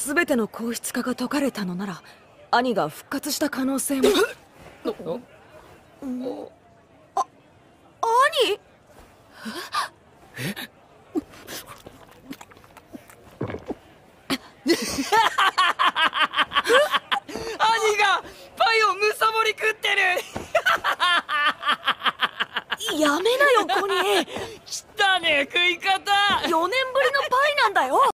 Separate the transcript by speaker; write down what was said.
Speaker 1: 全ての硬質化が解かれたのなら兄が復活した可能性も。兄
Speaker 2: 兄がパイをむさぼり食ってる。
Speaker 1: やめなよコニー。
Speaker 2: 汚ねえ食い方。
Speaker 1: 4年ぶりのパイなんだよ。